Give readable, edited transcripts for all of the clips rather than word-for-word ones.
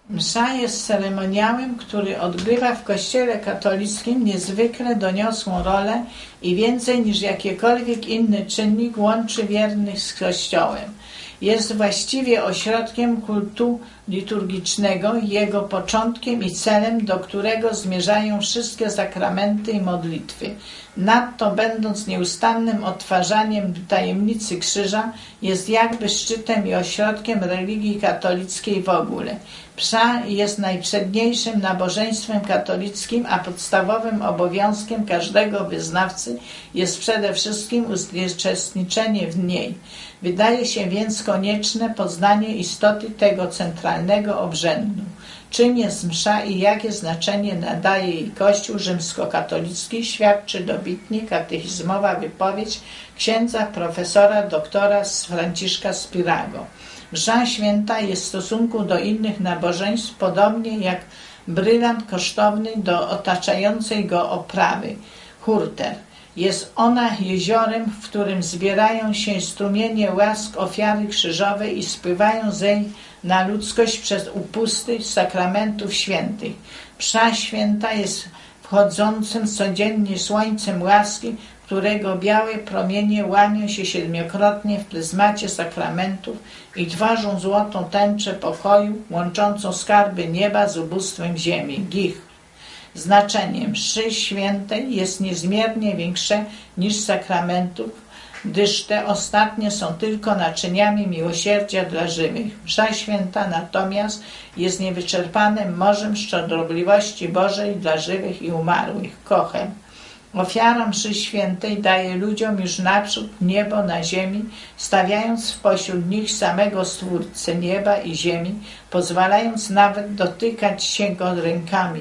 Msza jest ceremoniałem, który odgrywa w Kościele katolickim niezwykle doniosłą rolę i więcej niż jakikolwiek inny czynnik łączy wiernych z Kościołem. Jest właściwie ośrodkiem kultu liturgicznego, jego początkiem i celem, do którego zmierzają wszystkie sakramenty i modlitwy. Nadto, będąc nieustannym odtwarzaniem tajemnicy krzyża, jest jakby szczytem i ośrodkiem religii katolickiej w ogóle. Msza jest najprzedniejszym nabożeństwem katolickim, a podstawowym obowiązkiem każdego wyznawcy jest przede wszystkim uczestniczenie w niej. Wydaje się więc konieczne poznanie istoty tego centralnego obrzędu. Czym jest msza i jakie znaczenie nadaje jej Kościół rzymskokatolicki, świadczy dobitnie katechizmowa wypowiedź księdza profesora doktora Franciszka Spirago. Msza święta jest w stosunku do innych nabożeństw podobnie jak brylant kosztowny do otaczającej go oprawy, hurter. Jest ona jeziorem, w którym zbierają się strumienie łask ofiary krzyżowej i spływają zeń na ludzkość przez upusty sakramentów świętych. Msza święta jest wchodzącym codziennie słońcem łaski, którego białe promienie łamią się siedmiokrotnie w pryzmacie sakramentów i tworzą złotą tęczę pokoju, łączącą skarby nieba z ubóstwem ziemi. Gich. Znaczenie mszy świętej jest niezmiernie większe niż sakramentów, gdyż te ostatnie są tylko naczyniami miłosierdzia dla żywych. Msza święta natomiast jest niewyczerpanym morzem szczodrobliwości Bożej dla żywych i umarłych. Kochem. Ofiara mszy świętej daje ludziom już naprzód niebo na ziemi, stawiając spośród nich samego Stwórcę nieba i ziemi, pozwalając nawet dotykać się go rękami.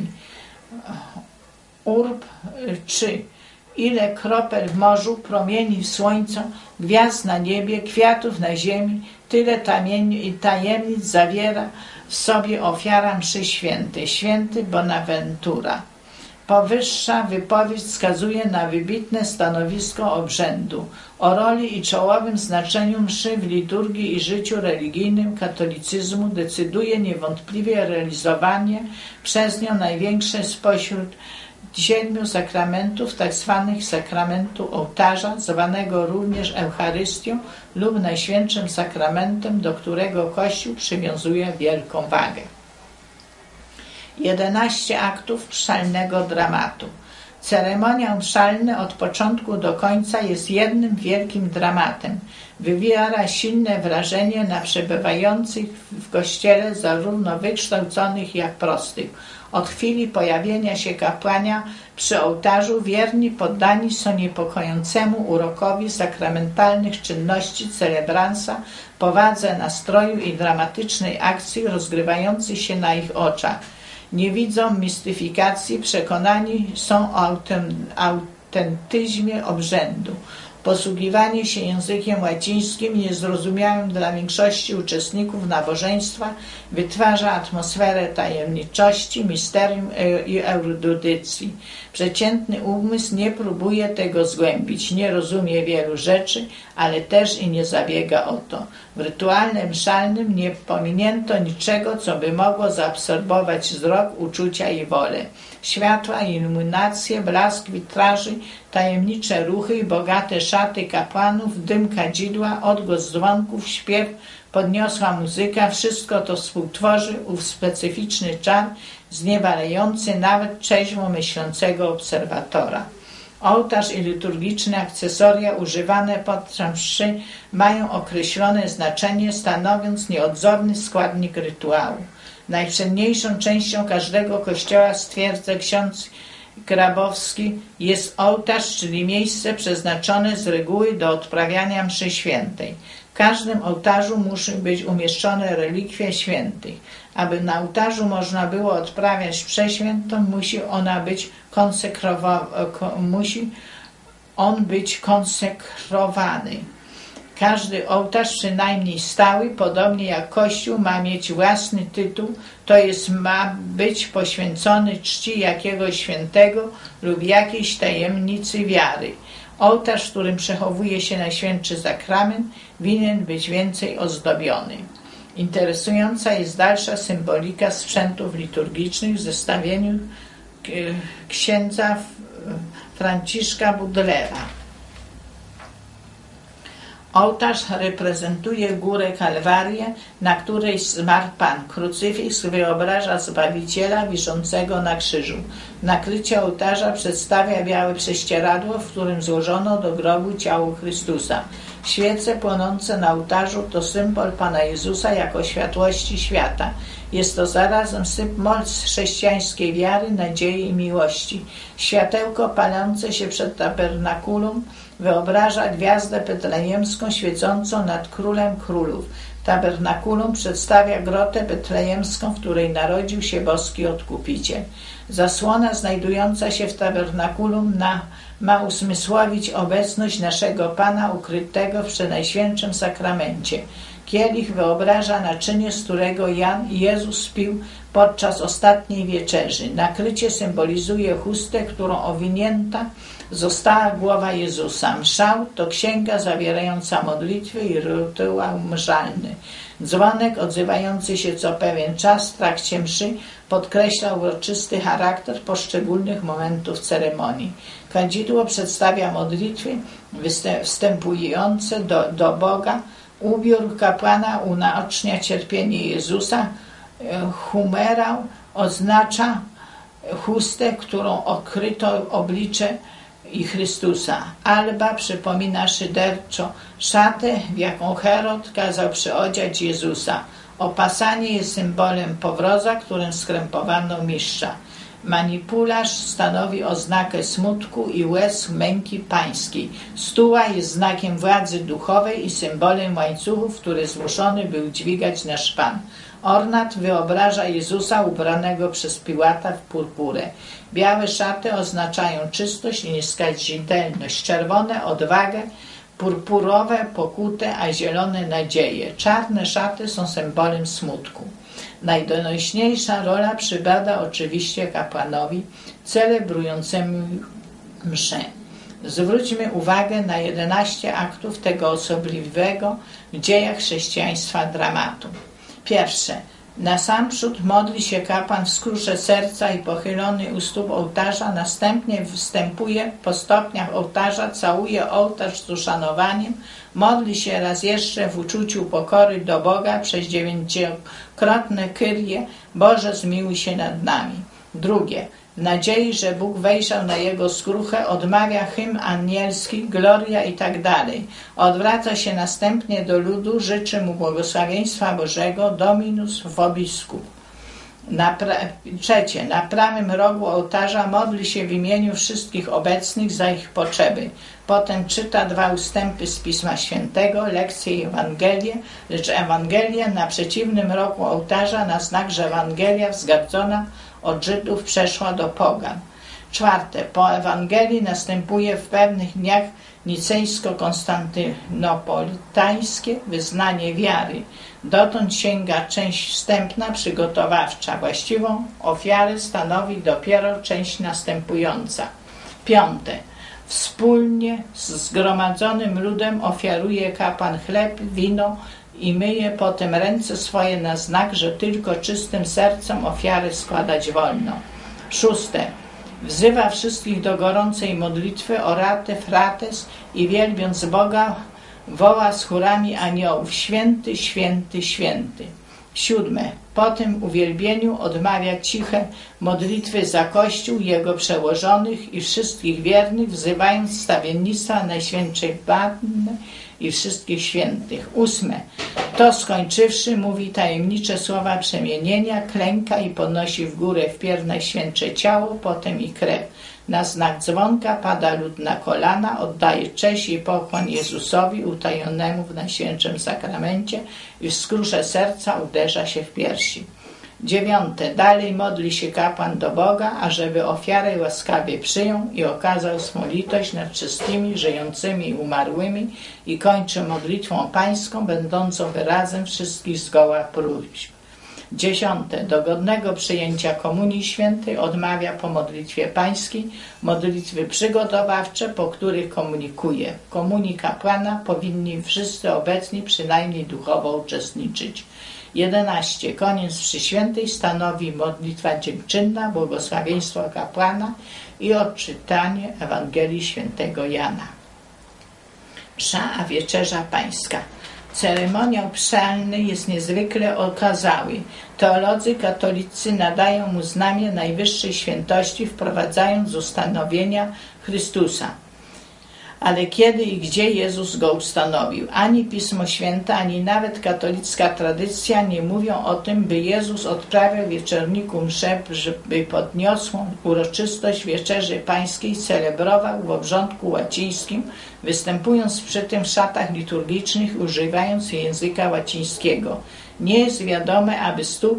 Urb czy ile kropel w morzu, promieni w słońcu, gwiazd na niebie, kwiatów na ziemi, tyle tajemnic zawiera w sobie ofiara mszy świętej. Święty Bonaventura. Powyższa wypowiedź wskazuje na wybitne stanowisko obrzędu, o roli i czołowym znaczeniu mszy w liturgii i życiu religijnym katolicyzmu decyduje niewątpliwie realizowanie przez nią największe spośród 7 sakramentów, tzw. sakramentu ołtarza, zwanego również Eucharystią lub Najświętszym Sakramentem, do którego Kościół przywiązuje wielką wagę. 11 aktów mszalnego dramatu. Ceremoniał mszalny od początku do końca jest jednym wielkim dramatem. Wywiera silne wrażenie na przebywających w kościele zarówno wykształconych jak prostych. Od chwili pojawienia się kapłana przy ołtarzu wierni poddani są niepokojącemu urokowi sakramentalnych czynności celebransa, powadze nastroju i dramatycznej akcji rozgrywającej się na ich oczach. Nie widzą mistyfikacji, przekonani są o autentyzmie obrzędu. Posługiwanie się językiem łacińskim, niezrozumiałym dla większości uczestników nabożeństwa, wytwarza atmosferę tajemniczości, misterium i erudycji. Przeciętny umysł nie próbuje tego zgłębić, nie rozumie wielu rzeczy, ale też i nie zabiega o to. W rytuale mszalnym nie pominięto niczego, co by mogło zaabsorbować wzrok, uczucia i wolę. Światła, iluminacje, blask witraży, tajemnicze ruchy i bogate szaty kapłanów, dym kadzidła, odgłos dzwonków, śpiew, podniosła muzyka, wszystko to współtworzy ów specyficzny czar, zniewalający nawet trzeźwo myślącego obserwatora. Ołtarz i liturgiczne akcesoria używane podczas mszy mają określone znaczenie, stanowiąc nieodzowny składnik rytuału. Najcenniejszą częścią każdego kościoła, stwierdza ksiądz Grabowski, jest ołtarz, czyli miejsce przeznaczone z reguły do odprawiania mszy świętej. W każdym ołtarzu muszą być umieszczone relikwie świętych. Aby na ołtarzu można było odprawiać mszę świętą, musi on być konsekrowany. Każdy ołtarz, przynajmniej stały, podobnie jak Kościół, ma mieć własny tytuł, to jest ma być poświęcony czci jakiegoś świętego lub jakiejś tajemnicy wiary. Ołtarz, w którym przechowuje się Najświętszy Sakrament, winien być więcej ozdobiony. Interesująca jest dalsza symbolika sprzętów liturgicznych w zestawieniu księdza Franciszka Budlera. Ołtarz reprezentuje górę Kalwarię, na której zmarł Pan. Krucyfiks wyobraża Zbawiciela wiszącego na krzyżu. Nakrycie ołtarza przedstawia białe prześcieradło, w którym złożono do grobu ciało Chrystusa. Świece płonące na ołtarzu to symbol Pana Jezusa jako światłości świata. Jest to zarazem moc chrześcijańskiej wiary, nadziei i miłości. Światełko palące się przed tabernakulum wyobraża gwiazdę betlejemską świecącą nad Królem Królów. Tabernakulum przedstawia grotę betlejemską, w której narodził się boski Odkupiciel. Zasłona znajdująca się w tabernakulum ma uzmysłowić obecność naszego Pana ukrytego w Przenajświętszym Sakramencie. Kielich wyobraża naczynie, z którego Jezus pił podczas ostatniej wieczerzy. Nakrycie symbolizuje chustę, którą owinięta została głowa Jezusa. Mszał to księga zawierająca modlitwy i rytuał mszalny. Dzwonek odzywający się co pewien czas w trakcie mszy podkreśla uroczysty charakter poszczególnych momentów ceremonii. Kadzidło przedstawia modlitwy wstępujące do Boga. Ubiór kapłana unaocznia cierpienie Jezusa. Humerał oznacza chustę, którą okryto oblicze i Chrystusa. Alba przypomina szyderczo szatę, w jaką Herod kazał przyodziać Jezusa. Opasanie jest symbolem powroza, którym skrępowano mistrza. Manipularz stanowi oznakę smutku i łez męki pańskiej. Stuła jest znakiem władzy duchowej i symbolem łańcuchów, które zmuszony był dźwigać nasz Pan. Ornat wyobraża Jezusa ubranego przez Piłata w purpurę. Białe szaty oznaczają czystość i nieskazitelność, czerwone odwagę, purpurowe pokutę, a zielone nadzieję. Czarne szaty są symbolem smutku. Najdonośniejsza rola przypada oczywiście kapłanowi celebrującemu mszę. Zwróćmy uwagę na 11 aktów tego osobliwego w dziejach chrześcijaństwa dramatu. Pierwsze. Nasamprzód modli się kapłan w skrusze serca i pochylony u stóp ołtarza, następnie wstępuje po stopniach ołtarza, całuje ołtarz z uszanowaniem, modli się raz jeszcze w uczuciu pokory do Boga przez 9-krotne Kyrie, Boże zmiłuj się nad nami. Drugie. W nadziei, że Bóg wejrzał na jego skruchę, odmawia hymn anielski, gloria i tak dalej. Odwraca się następnie do ludu, życzy mu błogosławieństwa Bożego, Dominus vobiscum. Trzecie. Na prawym rogu ołtarza modli się w imieniu wszystkich obecnych za ich potrzeby. Potem czyta 2 ustępy z Pisma Świętego, lekcje i Ewangelię, lecz Ewangelia na przeciwnym rogu ołtarza na znak, że Ewangelia wzgardzona od Żydów przeszła do pogan. Czwarte. Po Ewangelii następuje w pewnych dniach nicejsko-konstantynopolitańskie wyznanie wiary. Dotąd sięga część wstępna, przygotowawcza. Właściwą ofiarę stanowi dopiero część następująca. Piąte. Wspólnie z zgromadzonym ludem ofiaruje kapłan chleb, wino i myje potem ręce swoje na znak, że tylko czystym sercem ofiary składać wolno. Szóste. Wzywa wszystkich do gorącej modlitwy orate frates i wielbiąc Boga woła z chórami aniołów: święty, święty, święty. Siódme. Po tym uwielbieniu odmawia ciche modlitwy za Kościół, jego przełożonych i wszystkich wiernych, wzywając stawiennictwa Najświętszej Panny i wszystkich świętych. Ósme. To skończywszy mówi tajemnicze słowa przemienienia, klęka i podnosi w górę wpierw Najświętsze ciało, potem i krew. Na znak dzwonka pada lud na kolana, oddaje cześć i pokłon Jezusowi utajonemu w Najświętszym Sakramencie i w skrusze serca uderza się w piersi. Dziewiąte. Dalej modli się kapłan do Boga, ażeby ofiarę łaskawie przyjął i okazał swą litość nad wszystkimi żyjącymi i umarłymi i kończy modlitwą pańską, będącą wyrazem wszystkich zgoła próśb. Dziesiąte. Do godnego przyjęcia Komunii Świętej odmawia po modlitwie pańskiej modlitwy przygotowawcze, po których komunikuje. W komunii kapłana powinni wszyscy obecni przynajmniej duchowo uczestniczyć. 11. Koniec mszy świętej stanowi modlitwa dziękczynna, błogosławieństwo kapłana i odczytanie Ewangelii świętego Jana. Msza a wieczerza pańska. Ceremoniał mszalny jest niezwykle okazały. Teolodzy katolicy nadają mu znamię najwyższej świętości, wprowadzając ustanowienia Chrystusa. Ale kiedy i gdzie Jezus go ustanowił? Ani Pismo Święte, ani nawet katolicka tradycja nie mówią o tym, by Jezus odprawiał wieczorniku mszę, by podniosłą uroczystość Wieczerzy Pańskiej celebrował w obrządku łacińskim, występując przy tym w szatach liturgicznych, używając języka łacińskiego. Nie jest wiadome, aby stół,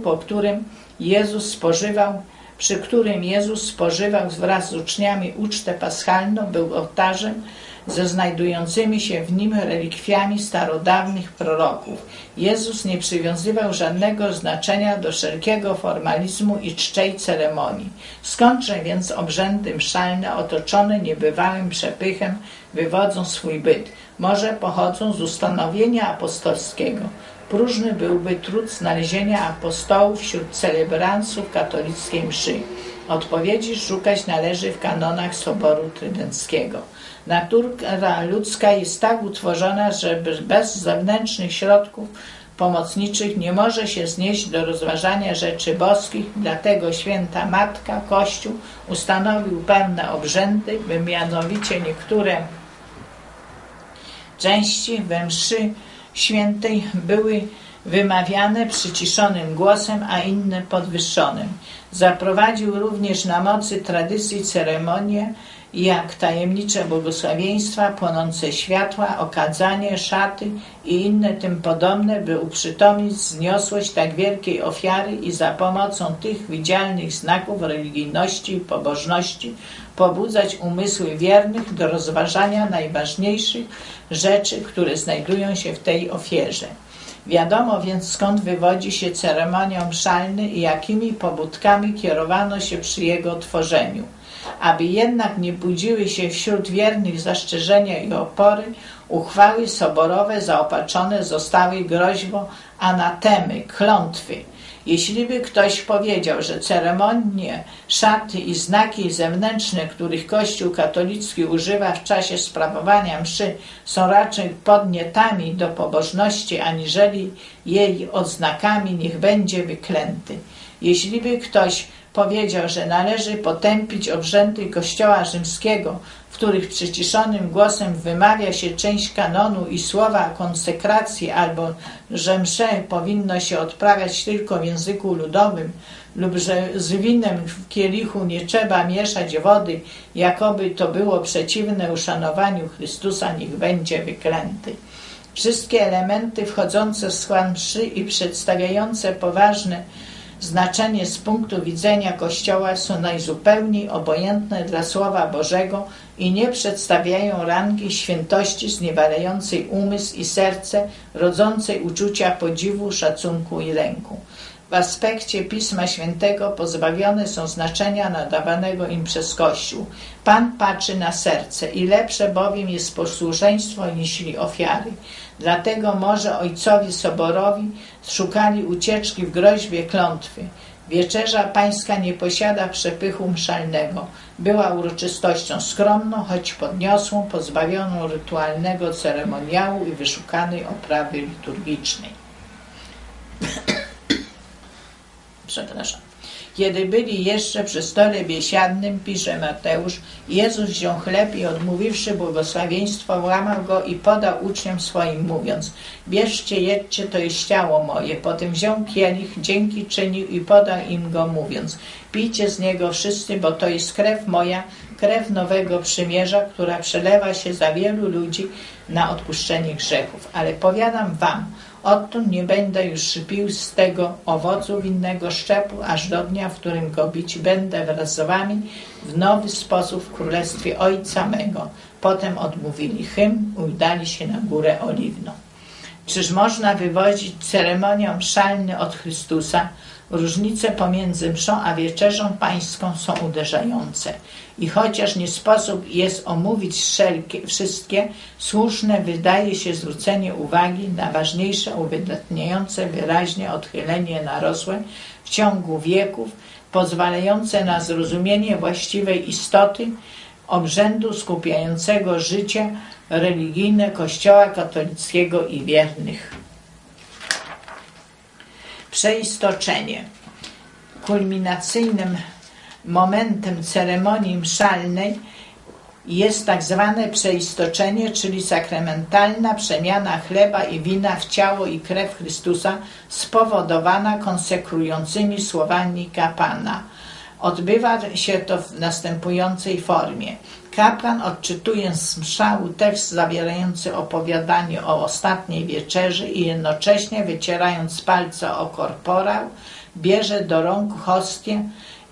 przy którym Jezus spożywał wraz z uczniami ucztę paschalną, był ołtarzem ze znajdującymi się w nim relikwiami starodawnych proroków. Jezus nie przywiązywał żadnego znaczenia do wszelkiego formalizmu i czczej ceremonii. Skądże więc obrzędy mszalne otoczone niebywałym przepychem wywodzą swój byt? Może pochodzą z ustanowienia apostolskiego. Próżny byłby trud znalezienia apostołów wśród celebrantów katolickiej mszy. Odpowiedzi szukać należy w kanonach Soboru Trydenckiego. Natura ludzka jest tak utworzona, że bez zewnętrznych środków pomocniczych nie może się znieść do rozważania rzeczy boskich, dlatego święta Matka, Kościół ustanowił pewne obrzędy, by mianowicie niektóre części we mszy świętej były wymawiane przyciszonym głosem, a inne podwyższonym. Zaprowadził również na mocy tradycji ceremonie, jak tajemnicze błogosławieństwa, płonące światła, okadzanie, szaty i inne tym podobne, by uprzytomnić wzniosłość tak wielkiej ofiary i za pomocą tych widzialnych znaków religijności i pobożności pobudzać umysły wiernych do rozważania najważniejszych rzeczy, które znajdują się w tej ofierze. Wiadomo więc, skąd wywodzi się ceremoniał mszalny i jakimi pobudkami kierowano się przy jego tworzeniu. Aby jednak nie budziły się wśród wiernych zastrzeżenia i opory, uchwały soborowe zaopatrzone zostały groźbą anatemy, klątwy. Jeśliby ktoś powiedział, że ceremonie, szaty i znaki zewnętrzne, których Kościół katolicki używa w czasie sprawowania mszy, są raczej podnietami do pobożności, aniżeli jej odznakami, niech będzie wyklęty. Jeśliby ktoś powiedział, że należy potępić obrzędy Kościoła rzymskiego, w których przyciszonym głosem wymawia się część kanonu i słowa konsekracji, albo że mszę powinno się odprawiać tylko w języku ludowym, lub że z winem w kielichu nie trzeba mieszać wody, jakoby to było przeciwne uszanowaniu Chrystusa, niech będzie wyklęty. Wszystkie elementy wchodzące w skład mszy i przedstawiające poważne znaczenie z punktu widzenia Kościoła są najzupełniej obojętne dla Słowa Bożego i nie przedstawiają rangi świętości zniewalającej umysł i serce, rodzącej uczucia podziwu, szacunku i lęku. W aspekcie Pisma Świętego pozbawione są znaczenia nadawanego im przez Kościół. Pan patrzy na serce i lepsze bowiem jest posłuszeństwo niźli ofiary. Dlatego może ojcowie soborowi szukali ucieczki w groźbie klątwy. Wieczerza Pańska nie posiada przepychu mszalnego. Była uroczystością skromną, choć podniosłą, pozbawioną rytualnego ceremoniału i wyszukanej oprawy liturgicznej. Przepraszam. Kiedy byli jeszcze przy stole biesiadnym, pisze Mateusz, Jezus wziął chleb i odmówiwszy błogosławieństwo, łamał go i podał uczniom swoim, mówiąc: bierzcie, jedźcie, to jest ciało moje. Potem wziął kielich, dzięki czynił i podał im go, mówiąc: pijcie z niego wszyscy, bo to jest krew moja, krew nowego przymierza, która przelewa się za wielu ludzi na odpuszczenie grzechów. Ale powiadam wam, odtąd nie będę już pił z tego owocu winnego szczepu, aż do dnia, w którym go pić będę wraz z wami w nowy sposób w królestwie Ojca mego. Potem odmówili hymn i udali się na Górę Oliwną. Czyż można wywodzić ceremoniał mszalny od Chrystusa? Różnice pomiędzy mszą a wieczerzą pańską są uderzające. I chociaż nie sposób jest omówić wszystkie, słuszne wydaje się zwrócenie uwagi na ważniejsze, uwydatniające wyraźnie odchylenie narosłe w ciągu wieków, pozwalające na zrozumienie właściwej istoty obrzędu skupiającego życie religijne Kościoła katolickiego i wiernych. Przeistoczenie. Kulminacyjnym momentem ceremonii mszalnej jest tak zwane przeistoczenie, czyli sakramentalna przemiana chleba i wina w ciało i krew Chrystusa spowodowana konsekrującymi słowami kapłana. Odbywa się to w następującej formie. Kapłan odczytuje z mszału tekst zawierający opowiadanie o ostatniej wieczerzy i jednocześnie wycierając palce o korporał, bierze do rąk hostię,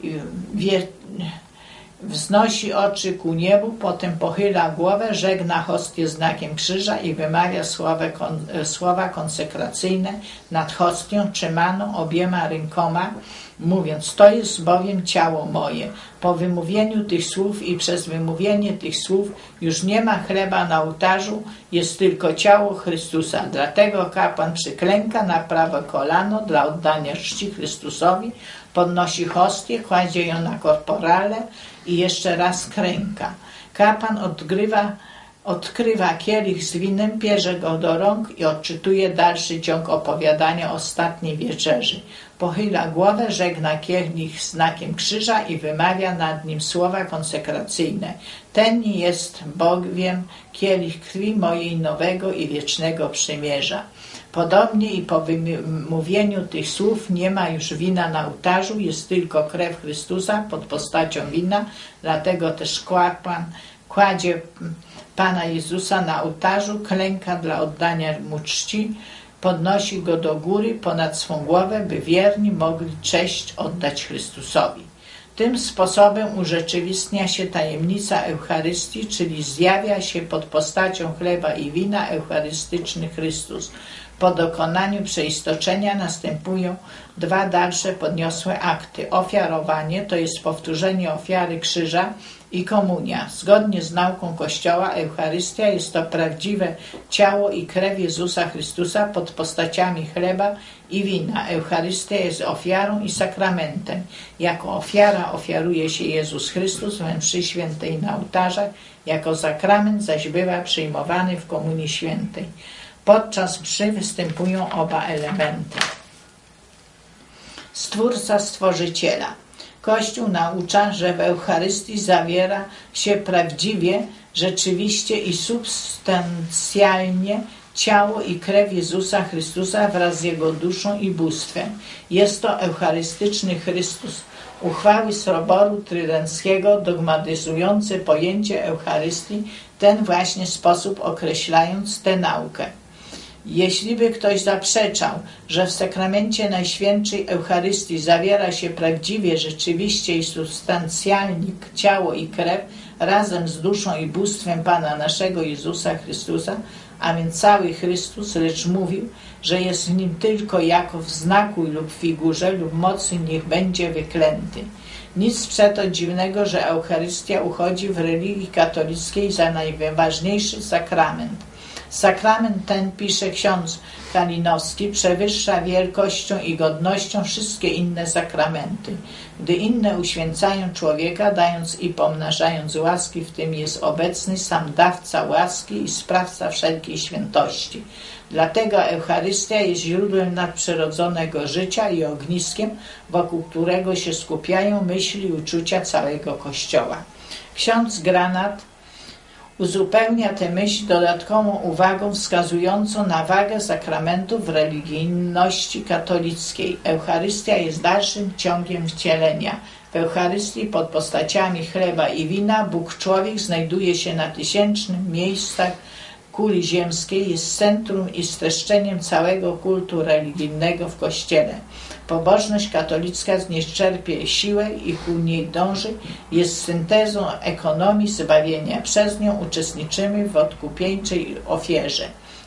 wznosi oczy ku niebu, potem pochyla głowę, żegna hostię znakiem krzyża i wymawia słowa konsekracyjne nad hostią trzymaną obiema rękoma, mówiąc: to jest bowiem ciało moje. Po wymówieniu tych słów i przez wymówienie tych słów już nie ma chleba na ołtarzu, jest tylko ciało Chrystusa. Dlatego kapłan przyklęka na prawe kolano dla oddania czci Chrystusowi, podnosi hostię, kładzie ją na korporale i jeszcze raz klęka. Kapłan odkrywa kielich z winem, bierze go do rąk i odczytuje dalszy ciąg opowiadania o ostatniej wieczerzy. Pochyla głowę, żegna kielich znakiem krzyża i wymawia nad nim słowa konsekracyjne. Ten jest bowiem kielich krwi mojej nowego i wiecznego przymierza. Podobnie i po wymówieniu tych słów nie ma już wina na ołtarzu, jest tylko krew Chrystusa pod postacią wina, dlatego też kapłan kładzie Pana Jezusa na ołtarzu, klęka dla oddania Mu czci, podnosi Go do góry ponad swą głowę, by wierni mogli cześć oddać Chrystusowi. Tym sposobem urzeczywistnia się tajemnica Eucharystii, czyli zjawia się pod postacią chleba i wina eucharystyczny Chrystus. Po dokonaniu przeistoczenia następują dwa dalsze podniosłe akty. Ofiarowanie, to jest powtórzenie ofiary krzyża, i komunia. Zgodnie z nauką Kościoła Eucharystia jest to prawdziwe ciało i krew Jezusa Chrystusa pod postaciami chleba i wina. Eucharystia jest ofiarą i sakramentem. Jako ofiara ofiaruje się Jezus Chrystus we mszy świętej na ołtarzach, jako sakrament zaś bywa przyjmowany w Komunii Świętej. Podczas mszy występują oba elementy. Stwórca Stworzyciela. Kościół naucza, że w Eucharystii zawiera się prawdziwie, rzeczywiście i substancjalnie ciało i krew Jezusa Chrystusa wraz z Jego duszą i bóstwem. Jest to eucharystyczny Chrystus. Uchwały Soboru Trydenckiego dogmatyzujące pojęcie Eucharystii w ten właśnie sposób określając tę naukę. Jeśli by ktoś zaprzeczał, że w sakramencie Najświętszej Eucharystii zawiera się prawdziwie, rzeczywiście i substancjalnie ciało i krew razem z duszą i bóstwem Pana naszego Jezusa Chrystusa, a więc cały Chrystus, lecz mówił, że jest w nim tylko jako w znaku lub figurze lub mocy, niech będzie wyklęty. Nic przeto dziwnego, że Eucharystia uchodzi w religii katolickiej za najważniejszy sakrament. Sakrament ten, pisze ksiądz Kalinowski, przewyższa wielkością i godnością wszystkie inne sakramenty, gdy inne uświęcają człowieka, dając i pomnażając łaski, w tym jest obecny sam dawca łaski i sprawca wszelkiej świętości. Dlatego Eucharystia jest źródłem nadprzyrodzonego życia i ogniskiem, wokół którego się skupiają myśli i uczucia całego Kościoła. Ksiądz Granat uzupełnia tę myśl dodatkową uwagą wskazującą na wagę sakramentów w religijności katolickiej. Eucharystia jest dalszym ciągiem wcielenia. W Eucharystii pod postaciami chleba i wina Bóg człowiek znajduje się na tysięcznym miejscach kuli ziemskiej, jest centrum i streszczeniem całego kultu religijnego w Kościele. Pobożność katolicka z niej czerpie siłę i ku niej dąży, jest syntezą ekonomii zbawienia. Przez nią uczestniczymy w odkupieńczej ofierze.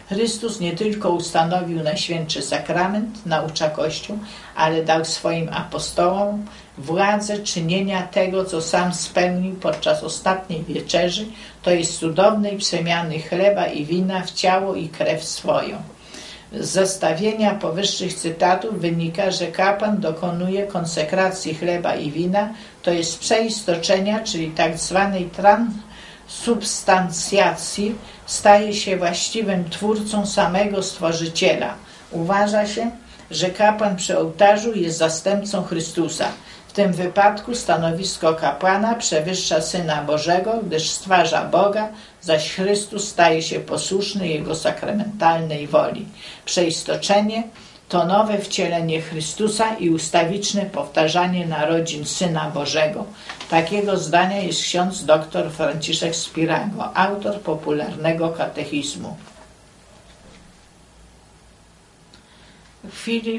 Chrystus nie tylko ustanowił Najświętszy Sakrament, naucza Kościół, ale dał swoim apostołom władzę czynienia tego, co sam spełnił podczas ostatniej wieczerzy, to jest cudownej przemiany chleba i wina w ciało i krew swoją. Z zestawienia powyższych cytatów wynika, że kapłan dokonuje konsekracji chleba i wina, to jest przeistoczenia, czyli tak zwanej transubstancjacji, staje się właściwym twórcą samego Stworzyciela. Uważa się, że kapłan przy ołtarzu jest zastępcą Chrystusa. W tym wypadku stanowisko kapłana przewyższa Syna Bożego, gdyż stwarza Boga, zaś Chrystus staje się posłuszny Jego sakramentalnej woli. Przeistoczenie to nowe wcielenie Chrystusa i ustawiczne powtarzanie narodzin Syna Bożego. Takiego zdania jest ksiądz dr Franciszek Spirago, autor popularnego katechizmu. W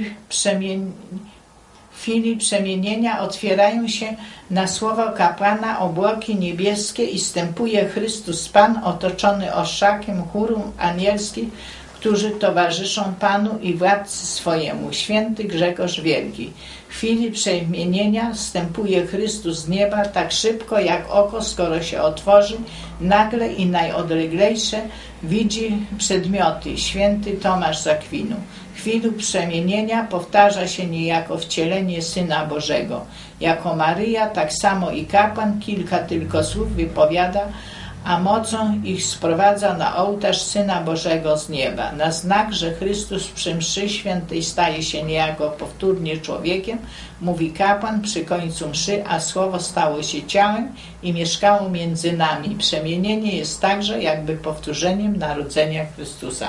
chwili przemienienia otwierają się na słowo kapłana obłoki niebieskie i wstępuje Chrystus Pan otoczony orszakiem chóru anielskich, którzy towarzyszą Panu i Władcy swojemu, święty Grzegorz Wielki. W chwili przemienienia wstępuje Chrystus z nieba tak szybko, jak oko, skoro się otworzy, nagle i najodleglejsze widzi przedmioty, święty Tomasz z Akwinu. W chwili przemienienia powtarza się niejako wcielenie Syna Bożego. Jako Maryja, tak samo i kapłan kilka tylko słów wypowiada, a mocą ich sprowadza na ołtarz Syna Bożego z nieba. Na znak, że Chrystus przy mszy świętej staje się niejako powtórnie człowiekiem, mówi kapłan przy końcu mszy, a słowo stało się ciałem i mieszkało między nami. Przemienienie jest także jakby powtórzeniem narodzenia Chrystusa.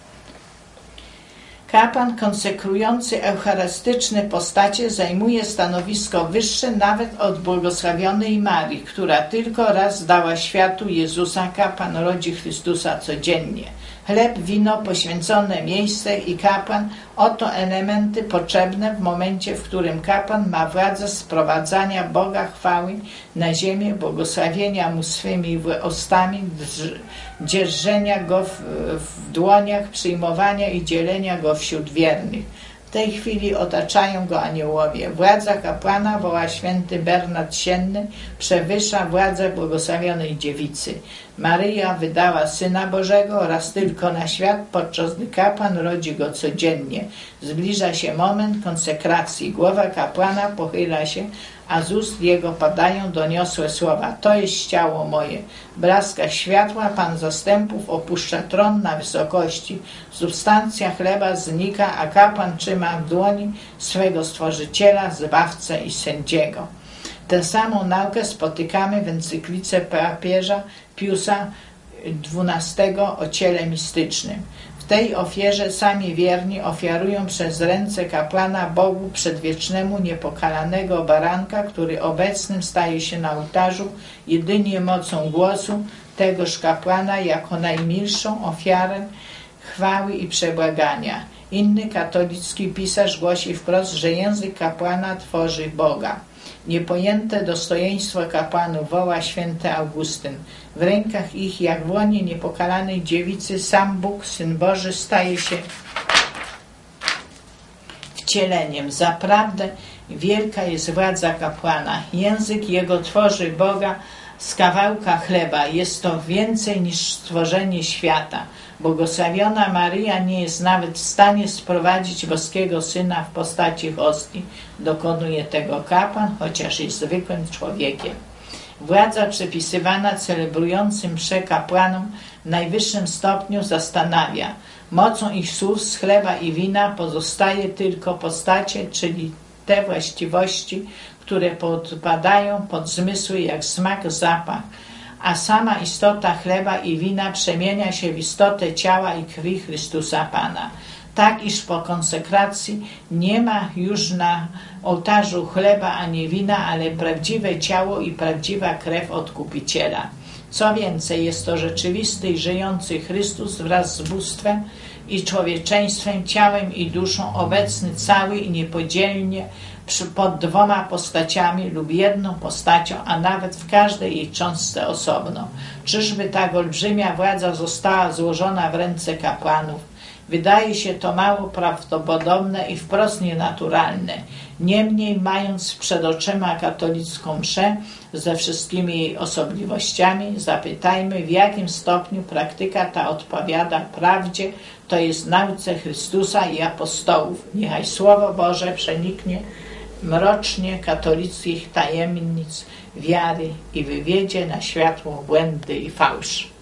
Kapłan konsekrujący eucharystyczne postacie zajmuje stanowisko wyższe nawet od błogosławionej Marii, która tylko raz dała światu Jezusa. Kapłan rodzi Chrystusa codziennie. Chleb, wino, poświęcone miejsce i kapłan – oto elementy potrzebne w momencie, w którym kapłan ma władzę sprowadzania Boga chwały na ziemię, błogosławienia Mu swymi ustami, dzierżenia Go w dłoniach, przyjmowania i dzielenia Go wśród wiernych. W tej chwili otaczają Go aniołowie. Władza kapłana, woła święty Bernard Sienny, przewyższa władzę błogosławionej dziewicy. Maryja wydała Syna Bożego raz tylko na świat, podczas gdy kapłan rodzi Go codziennie. Zbliża się moment konsekracji. Głowa kapłana pochyla się, a z ust jego padają doniosłe słowa. To jest ciało moje. W blaskach światła Pan zastępów opuszcza tron na wysokości. Substancja chleba znika, a kapłan trzyma w dłoni swego Stworzyciela, Zbawcę i Sędziego. Tę samą naukę spotykamy w encyklice papieża Piusa XII o ciele mistycznym. W tej ofierze sami wierni ofiarują przez ręce kapłana Bogu przedwiecznemu niepokalanego baranka, który obecnym staje się na ołtarzu jedynie mocą głosu tegoż kapłana jako najmilszą ofiarę chwały i przebłagania. Inny katolicki pisarz głosi wprost, że język kapłana tworzy Boga. Niepojęte dostojeństwo kapłanów woła święty Augustyn. W rękach ich, jak w łonie niepokalanej dziewicy, sam Bóg, Syn Boży, staje się wcieleniem. Zaprawdę wielka jest władza kapłana. Język jego tworzy Boga z kawałka chleba. Jest to więcej niż stworzenie świata. Błogosławiona Maryja nie jest nawet w stanie sprowadzić boskiego Syna w postaci hostii. Dokonuje tego kapłan, chociaż jest zwykłym człowiekiem. Władza przepisywana celebrującym mszę kapłanom w najwyższym stopniu zastanawia. Mocą ich słów z chleba i wina pozostaje tylko postacie, czyli te właściwości, które podpadają pod zmysły jak smak, zapach, a sama istota chleba i wina przemienia się w istotę ciała i krwi Chrystusa Pana. Tak, iż po konsekracji nie ma już na ołtarzu chleba ani wina, ale prawdziwe ciało i prawdziwa krew Odkupiciela. Co więcej, jest to rzeczywisty i żyjący Chrystus wraz z bóstwem i człowieczeństwem, ciałem i duszą, obecny cały i niepodzielnie pod dwoma postaciami lub jedną postacią, a nawet w każdej jej cząstce osobno. Czyżby tak olbrzymia władza została złożona w ręce kapłanów? Wydaje się to mało prawdopodobne i wprost nienaturalne. Niemniej, mając przed oczyma katolicką mszę ze wszystkimi jej osobliwościami, zapytajmy, w jakim stopniu praktyka ta odpowiada prawdzie, to jest nauce Chrystusa i apostołów. Niechaj Słowo Boże przeniknie mrocznie katolickich tajemnic wiary i wywiedzie na światło błędy i fałsz.